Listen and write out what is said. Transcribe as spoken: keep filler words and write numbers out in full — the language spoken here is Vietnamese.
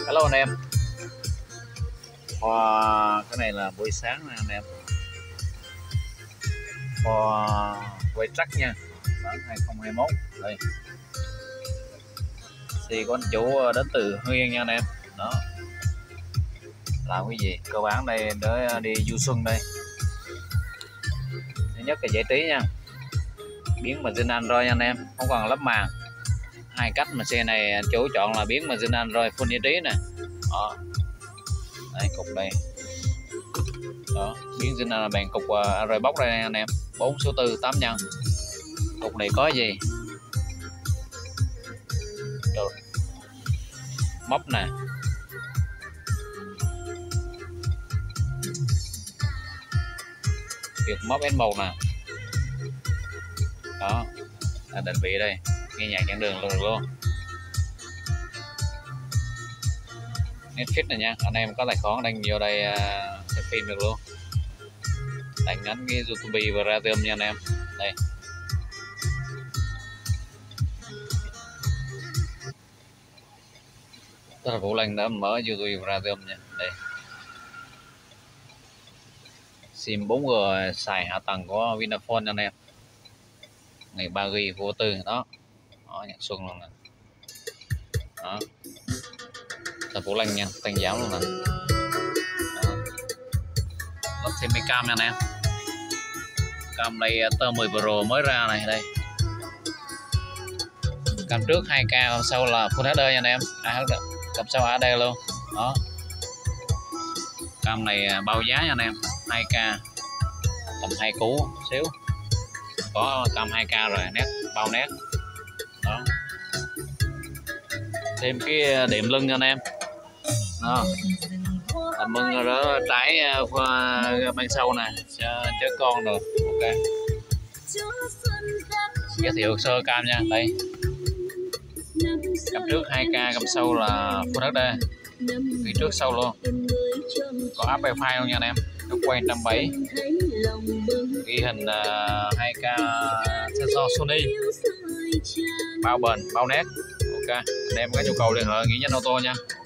Hello anh em. Wow, cái này là buổi sáng nè anh em. Wow, quay track nha, bản hai không hai mốt đây. Thì có anh chủ đến từ Hưng Yên nha anh em. Đó. Làm cái gì? Cơ bản đây để đi du xuân đây. Thứ nhất là giải trí nha. Biến mà zin Android nha anh em, không còn lắp màn. Hai cách mà xe này anh chủ chọn là biến mà zin Android full giải trí nè. Đó. Đây cục đây. Đó, biến zin là bàn cục Android box đây anh em, bốn số tư tám nhân. Cục này có gì? Được. Móc nè. Việc móc S một nè. Đó. Là định vị đây, nghe nhạc dẫn đường luôn luôn. Netflix này nha, anh em có tài khoản đăng vô đây uh, xem phim được luôn. Đánh ngắn cái YouTube và Radium nha anh em. Đây. Rất là Vũ Linh đã mở YouTube và Radium nha. Đây. Sim bốn G xài hạ tầng của Vinaphone nha anh em. Ngày ba gi ga bai vô tư đó. Đó, nhận xuân luôn nè. Đó. Là Vũ Linh nha, tăng giảm luôn nè. Lắp thêm cái cam nha anh em. Cam đây T mười Pro mới ra này đây. Cam trước hai K, cam sau là Full hát đê nha anh em. Cam sau hát đê luôn. Đó. Cam này bao giá nha anh em, hai K. Tầm hai cú xíu. Có cam hai K rồi, nét bao nét. Đó. Thêm cái điểm lưng nha anh em. Đó. Tầm mưng đó trái bên sau nè, chớ con rồi. Ok. Giới thiệu sơ cam nha, đây. Cam trước hai K, cam sau là Full hát đê. Phía trước sau luôn. Có áp wifi luôn nha anh em. Nó quay một trăm bảy mươi. Ghi hình uh, hai K sensor Sony. Bao bền, bao nét. Ok. Anh em có nhu cầu liên hệ Nghĩa Nhanh Ô Tô nha.